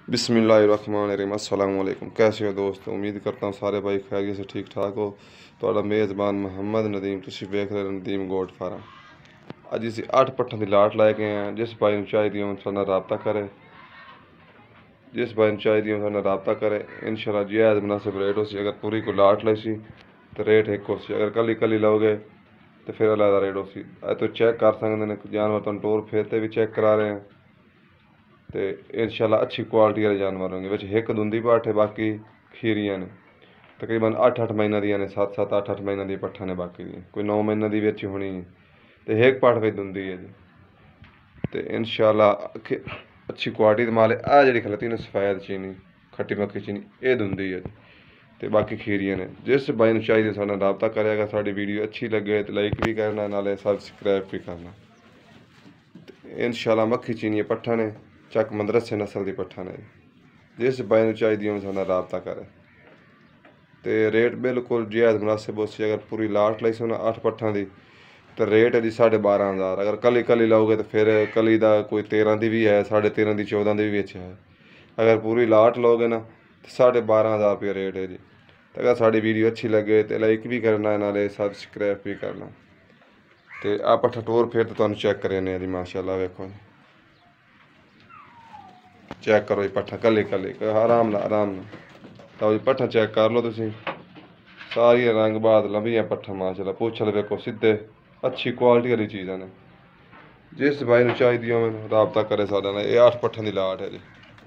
बिस्मिल्लाहिर्रहमानिर्रहीम। अस्सलाम वालेकुम। कैसे हो दोस्तों? उम्मीद करता हूँ सारे भाई खैरियत से ठीक ठाक हो। तो मेज़बान मोहम्मद नदीम, तुम देख रहे हो नदीम गोट फार्म। अज अस 8 पट्ठों की लाट लैके आए हैं। जिस भाई को चाहिए हो रबता करे, जिस भाई को चाहिए हो रबता करे। इंशाल्लाह जायज़ मुनासिब रेट हो सी। अगर पूरी को लाट लै सी तो रेट एक हो सी, अगर कली कली लोगे तो फिर अलग रेट हो सी। तो चेक कर सकते हैं जानवर, तुम टोर फेरते भी चेक करा रहे हैं। तो इंशाल्लाह अच्छी क्वालिटी वाले जानवर होंगे। विच एक दुंदी पाठ है, बाकी खीरियां ने तकरीबन 8-8 महीना दियां ने, 7-7 8-8 महीना दी पट्ठा ने, बाकी दी कोई 9 महीना दी भी अच्छी होनी है। तो एक पाठ भी दुंदी है जी। तो इंशाल्लाह अच्छी क्वालिटी माल है। आ जी खलती ने सफेद चीनी खट्टी मक्खी चीनी ये दुंदी है जी। तो बाकी खीरियां ने। जिस भाई ने चाहिए साढ़े रबता करेगा। साड़ी वीडियो अच्छी लगे तो लाइक भी करना, नाले सब्सक्राइब भी करना। इंशाल्लाह मक्खी चीनी पट्ठा ने चक मदरसे नस्ल की पट्ठा ने। जिस भाई चाहिए हो साढ़ा रबता करे। तो रेट बिल्कुल जायज़ मुनासिब हो सी। अगर पूरी लाट लाई सो ना 8 पट्ठा की तो रेट है जी 12,500। अगर कली कली लाओगे तो फिर कली का कोई 13 की भी है, 13.5 की 14 की भी अच्छी है। अगर पूरी लाट लोगे ना तो 12,500 रुपया रेट है जी। तो अगर साड़ी वीडियो अच्छी लगे तो लाइक भी करना, नाले सब्सक्राइब भी करना। तो आ पट्ठा टोर फिर तो तुम चेक करें जी। माशाल्लाह वेखो चेक करो जी पट्ठा कली कली आराम ना आराम ना। तो जी पट्ठा चेक कर लो तुम। सारिया रंग बाद लंबिया पट्ठा माशाल्लाह। पूछल वेखो सीधे अच्छी क्वालिटी वाली चीज़ा ने। जिस भाई ने चाहिए हो रबता करे साढ़े नाल। ये 8 पट्ठों की लाट है जी।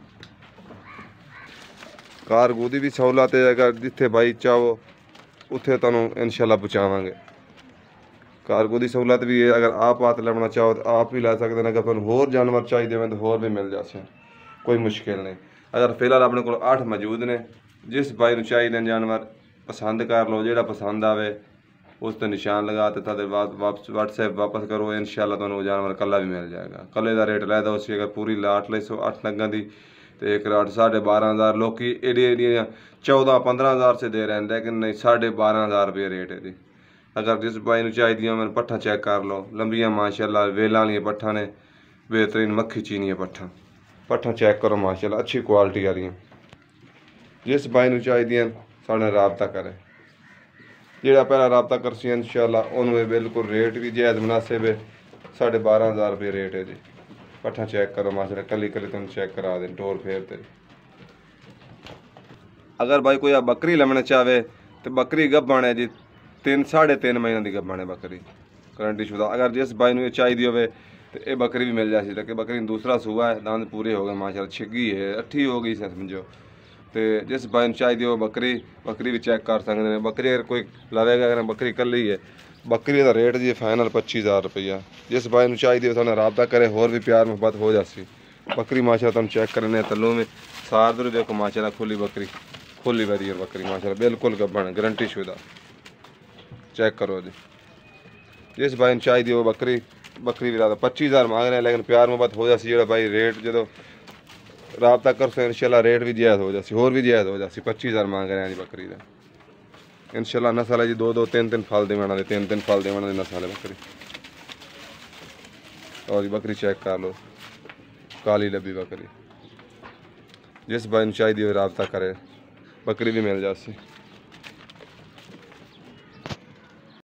कारगो की भी सहूलत है। अगर जिथे भाई चाहो उत्थे तुहानू इंशाल्लाह पहुँचावांगे। कारगो की सहूलत भी है। अगर आप हाथ लैना चाहो तो आप भी लै सकते हैं। अगर तुहानू होर जानवर चाहिए हो तो होर भी मिल जाते, कोई मुश्किल नहीं। अगर फिलहाल अपने को 8 मौजूद ने। जिस भाई को चाहिए जानवर पसंद कर लो, जो पसंद आवे उस पर निशान लगा तो वापस व्हाट्सएप वापस करो। इंशाल्लाह तुहानू जानवर कला भी मिल जाएगा। कले का रेट लैदा उसी। अगर पूरी लाट लै सो 8 नगां की तो एक लाट 12,500। लोग एडिया 14-15,000 से दे रहे हैं, लेकिन नहीं 12,500 रुपये रेट है जी। अगर जिस भाई को चाहिए मैंने पट्ठा चेक कर लो। लंबिया माशाल्लाह वेलां वाली पट्ठा ने, बेहतरीन मक्खी चीनी पट्ठा। पट्ठा चेक करो माशाल्लाह अच्छी क्वालिटी आ रही। जिस भाई को चाहिए साढ़े रबता करे। जोड़ा पहला रबता करसी इंशाल्लाह उन्होंने बिल्कुल रेट भी जायज़ मुनासिब है। 12,500 रुपये रेट है जी। पट्ठा चेक करो माशाल्लाह कली कली तुम चेक करा दें टोर फेरते। अगर भाई कोई बकरी लमना चाहे तो बकरी गब्बन है जी 3-3.5 महीने की गब्बन है बकरी गारंटी शुदा। अगर जिस भाई को चाहिए हो तो ये बकरी भी मिल जाती है। बकरी दूसरा सूआ है, दांत पूरे हो गए माशाल्लाह, छिगी है, अठी हो गई समझो। तो जिस भाई चाहिए हो बकरी भी चेक कर सकते हैं। बकरी अगर कोई लवेगा, अगर बकरी कली है, बकरी का रेट जी फाइनल 25,000 रुपया। जिस भाई चाहिए हो रबता करे, होर भी प्यार मुहब्बत हो जाती। बकरी माशाल्लाह तुम चेक करने तलों में सार दूर देखो माशाल्लाह खुली बकरी, खुली वरियर बकरी माशाल्लाह बिल्कुल गब्बन गारंटी शुदा। चेक करो जी। जिस भाई चाहिए हो बकरी भी ला 25,000 मांग रहे हैं, लेकिन प्यार मुहब्बत हो जाती। जो भाई रेट जो रबता कर सो इंशाल्लाह रेट भी जायज़ हो जाती, होर भी जायज़ हो जाती। 25,000 मांग रहे हैं जी बकरी का। इंशाल्लाह नस्ल है जी 2-2 3-3 फल देने वाले, 3-3 फल देने वाली नस्ल है बकरी। और जी बकरी चेक कर लो काली लबी बकरी। जिस भाई चाहिए हो रबता करे, बकरी भी मिल जाती।